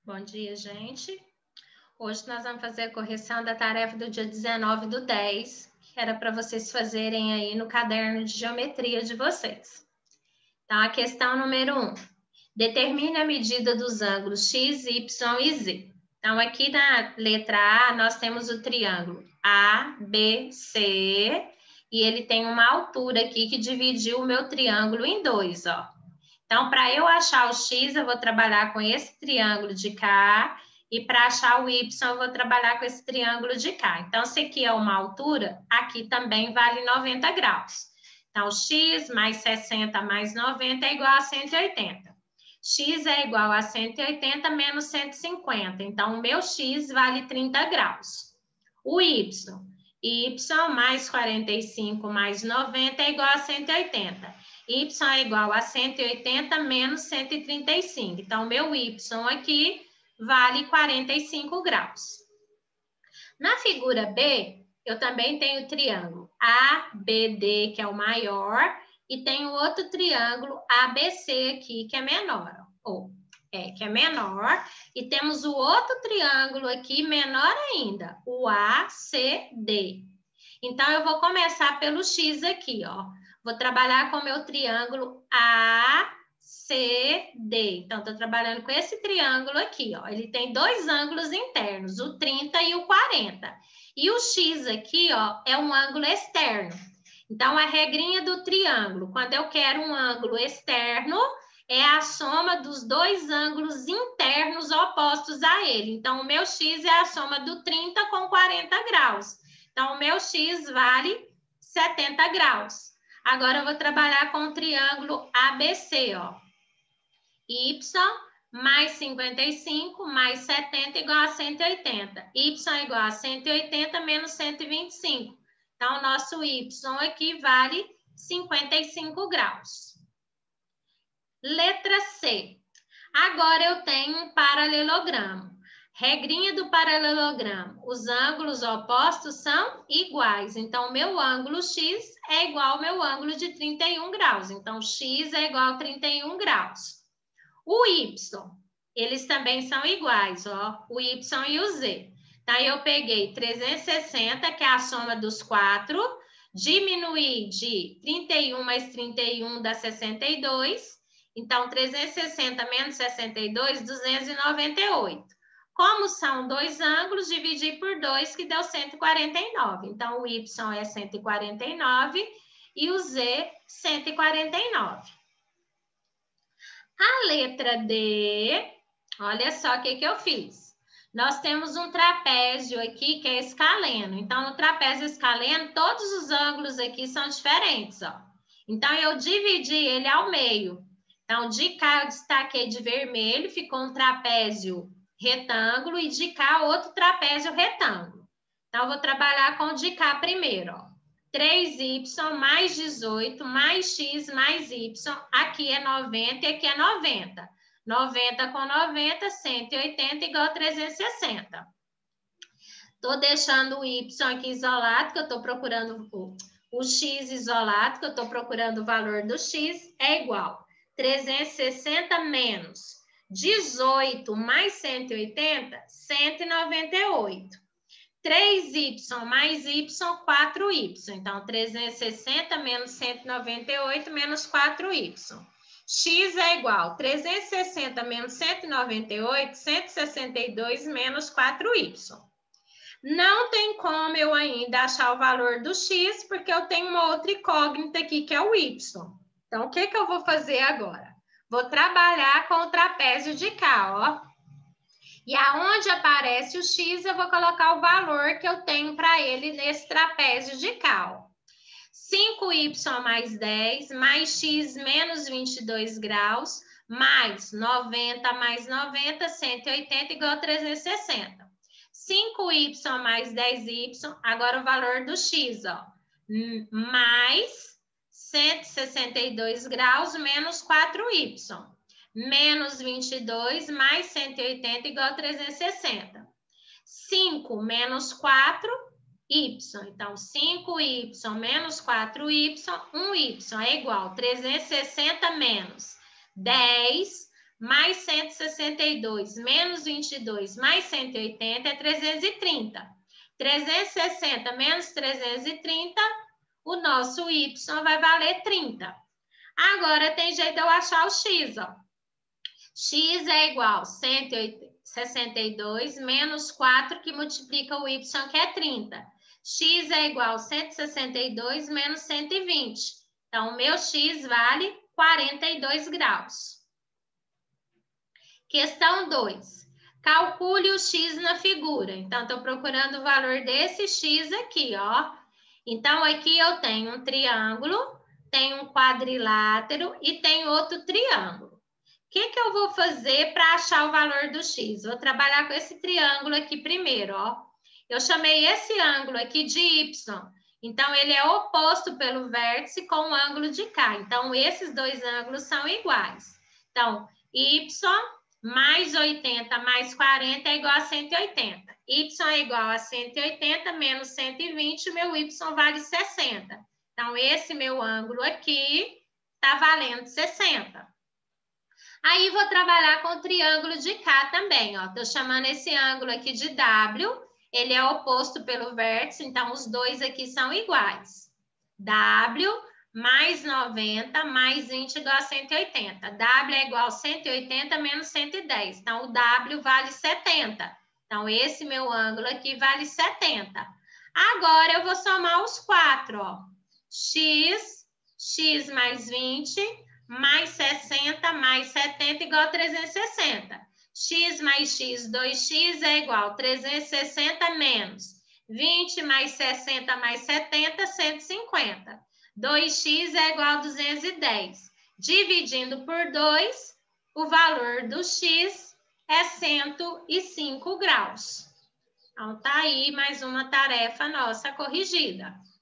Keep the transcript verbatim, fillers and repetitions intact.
Bom dia, gente. Hoje nós vamos fazer a correção da tarefa do dia dezenove do dez, que era para vocês fazerem aí no caderno de geometria de vocês. Então, a questão número um. Determine a medida dos ângulos x, y e z. Então, aqui na letra A, nós temos o triângulo A, B, C, e ele tem uma altura aqui que dividiu o meu triângulo em dois, ó. Então, para eu achar o x, eu vou trabalhar com esse triângulo de cá, e para achar o y, eu vou trabalhar com esse triângulo de cá. Então, se aqui é uma altura, aqui também vale noventa graus. Então, x mais sessenta mais noventa é igual a cento e oitenta. X é igual a cento e oitenta menos cento e cinquenta. Então, o meu x vale trinta graus. O y, y mais quarenta e cinco mais noventa é igual a cento e oitenta. Y é igual a cento e oitenta menos cento e trinta e cinco. Então, meu y aqui vale quarenta e cinco graus. Na figura B, eu também tenho o triângulo A B D, que é o maior, e tenho outro triângulo A B C aqui, que é menor. Ou, é, que é menor. E temos o outro triângulo aqui, menor ainda, o A C D. Então, eu vou começar pelo X aqui, ó. Vou trabalhar com o meu triângulo A C D. Então, estou trabalhando com esse triângulo aqui, ó. Ele tem dois ângulos internos, o trinta e o quarenta. E o X aqui, ó, é um ângulo externo. Então, a regrinha do triângulo, quando eu quero um ângulo externo, é a soma dos dois ângulos internos opostos a ele. Então, o meu X é a soma do trinta com quarenta graus. Então, o meu X vale setenta graus. Agora, eu vou trabalhar com o triângulo A B C, ó. Y mais cinquenta e cinco mais setenta igual a cento e oitenta. Y é igual a cento e oitenta menos cento e vinte e cinco. Então, o nosso Y aqui vale cinquenta e cinco graus. Letra C. Agora, eu tenho um paralelogramo. Regrinha do paralelogramo, os ângulos opostos são iguais. Então, meu ângulo X é igual ao meu ângulo de trinta e um graus. Então, X é igual a trinta e um graus. O Y, eles também são iguais, ó, o Y e o Z. Então, eu peguei trezentos e sessenta, que é a soma dos quatro, diminuí de trinta e um mais trinta e um dá sessenta e dois. Então, trezentos e sessenta menos sessenta e dois, duzentos e noventa e oito. Como são dois ângulos, dividi por dois, que deu cento e quarenta e nove. Então, o Y é cento e quarenta e nove e o Z, cento e quarenta e nove. A letra D, olha só o que, que eu fiz. Nós temos um trapézio aqui que é escaleno. Então, no trapézio escaleno, todos os ângulos aqui são diferentes, ó. Então, eu dividi ele ao meio. Então, de cá eu destaquei de vermelho, ficou um trapézio retângulo, e de cá outro trapézio retângulo. Então, eu vou trabalhar com o de cá primeiro, ó. três y mais dezoito mais x mais y, aqui é noventa e aqui é noventa. noventa com noventa, cento e oitenta igual a trezentos e sessenta. Estou deixando o y aqui isolado, que eu estou procurando o, o x isolado, que eu estou procurando o valor do x, é igual trezentos e sessenta menos dezoito mais cento e oitenta, cento e noventa e oito. três y mais y, quatro y. Então, trezentos e sessenta menos cento e noventa e oito menos quatro y. X é igual a trezentos e sessenta menos cento e noventa e oito, cento e sessenta e dois menos quatro y. Não tem como eu ainda achar o valor do x, porque eu tenho uma outra incógnita aqui, que é o y. Então, o que, que eu vou fazer agora? Vou trabalhar com o trapézio de cá, ó. E aonde aparece o x, eu vou colocar o valor que eu tenho para ele nesse trapézio de cá, ó. cinco y mais dez, mais x menos vinte e dois graus, mais noventa mais noventa, cento e oitenta igual a trezentos e sessenta. cinco y mais dez y, agora o valor do x, ó, mais cento e sessenta e dois graus menos quatro y. Menos vinte e dois mais cento e oitenta igual a trezentos e sessenta. cinco menos quatro y. Então, cinco y menos quatro y, um y é igual a trezentos e sessenta menos dez mais cento e sessenta e dois menos vinte e dois mais cento e oitenta é trezentos e trinta. trezentos e sessenta menos trezentos e trinta, o nosso y vai valer trinta. Agora tem jeito de eu achar o x, ó. X é igual a cento e sessenta e dois menos quatro, que multiplica o y, que é trinta. X é igual a cento e sessenta e dois menos cento e vinte. Então, o meu x vale quarenta e dois graus. Questão dois. Calcule o x na figura. Então, estou procurando o valor desse x aqui, ó. Então, aqui eu tenho um triângulo, tenho um quadrilátero e tenho outro triângulo. O que que eu vou fazer para achar o valor do x? Vou trabalhar com esse triângulo aqui primeiro, ó. Eu chamei esse ângulo aqui de y. Então, ele é oposto pelo vértice com o ângulo de cá. Então, esses dois ângulos são iguais. Então, y mais oitenta mais quarenta é igual a cento e oitenta. Y é igual a cento e oitenta menos cento e vinte, meu y vale sessenta. Então, esse meu ângulo aqui está valendo sessenta. Aí, vou trabalhar com o triângulo de cá também, ó. Estou chamando esse ângulo aqui de W, ele é oposto pelo vértice, então, os dois aqui são iguais. W mais noventa mais vinte igual a cento e oitenta. W é igual a cento e oitenta menos cento e dez. Então, o W vale setenta. Então, esse meu ângulo aqui vale setenta. Agora, eu vou somar os quatro, ó. X, x mais vinte, mais sessenta, mais setenta, igual a trezentos e sessenta. X mais x, dois x é igual a trezentos e sessenta menos vinte mais sessenta mais setenta, cento e cinquenta. dois x é igual a duzentos e dez. Dividindo por dois, o valor do x é cento e cinco graus. Então, tá aí mais uma tarefa nossa corrigida.